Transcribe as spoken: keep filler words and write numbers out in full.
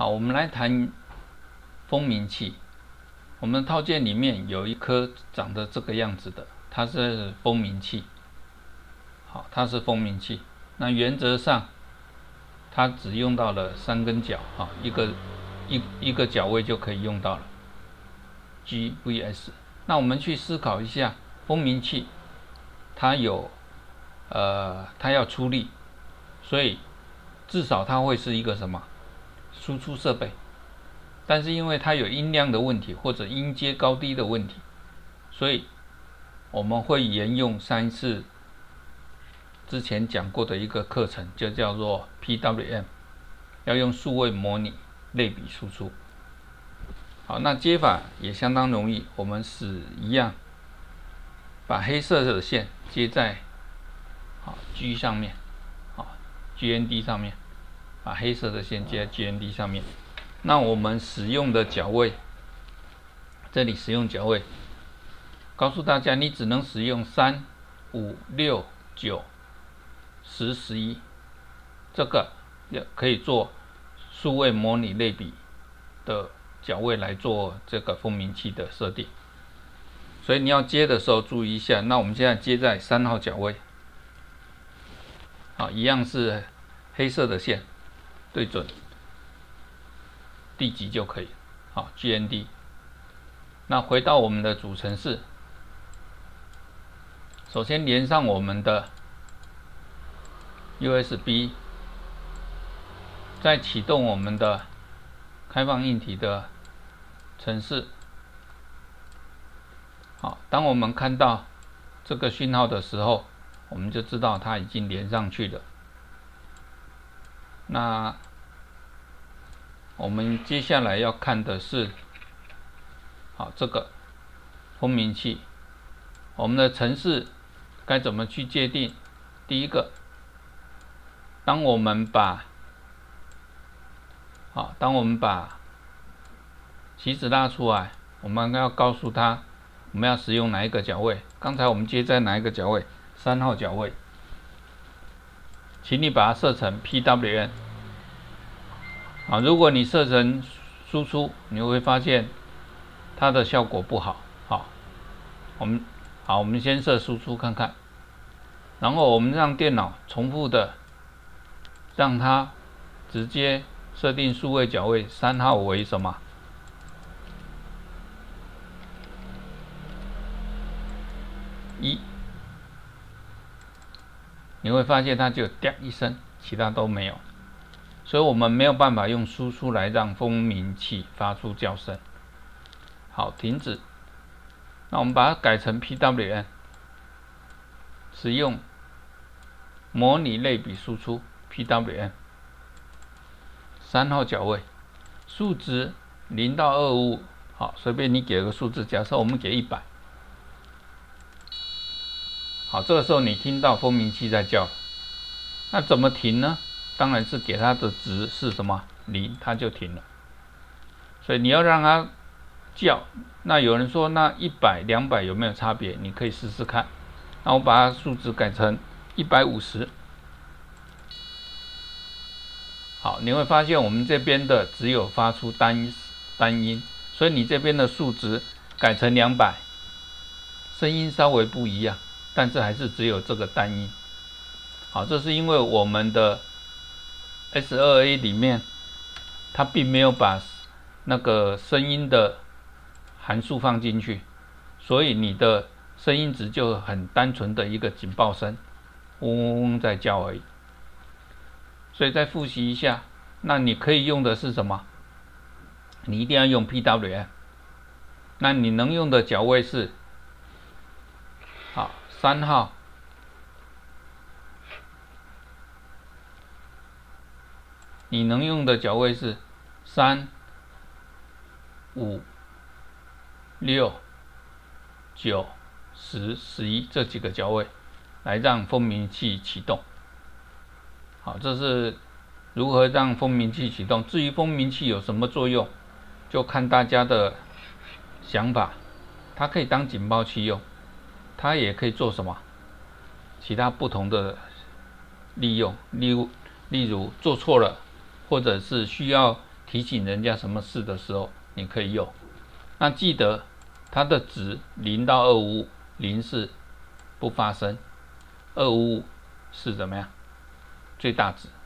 好，我们来谈蜂鸣器。我们的套件里面有一颗长得这个样子的，它是蜂鸣器。好，它是蜂鸣器。那原则上，它只用到了三根脚，啊，一个一一个脚位就可以用到了。G V S。那我们去思考一下，蜂鸣器它有呃，它要出力，所以至少它会是一个什么输出设备。但是因为它有音量的问题或者音阶高低的问题，所以我们会沿用上一次之前讲过的一个课程，就叫做 P W M， 要用数位模拟类比输出。好，那接法也相当容易，我们是一样，把黑色的线接在好 G 上面，好 G N D 上面，把黑色的线接在 G N D 上面。那我们使用的脚位，这里使用脚位，告诉大家你只能使用三、五、六、九、十、十一，这个也可以做数位模拟类比的脚位来做这个蜂鸣器的设定。所以你要接的时候注意一下。那我们现在接在三号脚位，好，一样是黑色的线对准地级就可以。好 ，G N D。那回到我们的主程式，首先连上我们的 U S B， 再启动我们的开放硬体的程式。好，当我们看到这个讯号的时候，我们就知道它已经连上去了。那我们接下来要看的是，好，这个蜂鸣器，我们的程式该怎么去界定？第一个，当我们把，好，当我们把旗子拉出来，我们要告诉它我们要使用哪一个脚位。刚才我们接在哪一个脚位？三号脚位，请你把它设成 P W M。啊，如果你设成输出，你会发现它的效果不好。好，我们好，我们先设输出看看，然后我们让电脑重复的让它直接设定数位脚位三号为什么？一，你会发现它就叮一声，其他都没有。所以我们没有办法用输出来让蜂鸣器发出叫声。好，停止。那我们把它改成 P W M， 使用模拟类比输出 P W M， 三号脚位，数值零到二五五，好，随便你给个数字，假设我们给一百。好，这个时候你听到蜂鸣器在叫，那怎么停呢？当然是给它的值是什么零，它就停了。所以你要让它叫。那有人说，那一百、两百有没有差别？你可以试试看。那我把它数值改成一百五十。好，你会发现我们这边的只有发出单单音，所以你这边的数值改成两百，声音稍微不一样，但是还是只有这个单音。好，这是因为我们的 S 二 A 里面，它并没有把那个声音的函数放进去，所以你的声音值就很单纯的一个警报声，嗡嗡嗡在叫而已。所以再复习一下，那你可以用的是什么？你一定要用 P W M。那你能用的脚位是，好，三号。你能用的脚位是三、五、六、九、十、十一这几个脚位，来让蜂鸣器启动。好，这是如何让蜂鸣器启动。至于蜂鸣器有什么作用，就看大家的想法。它可以当警报器用，它也可以做什么其他不同的利用。例如，例如做错了，或者是需要提醒人家什么事的时候，你可以用。那记得它的值零到二五五，零是不发生，二五五是怎么样？最大值。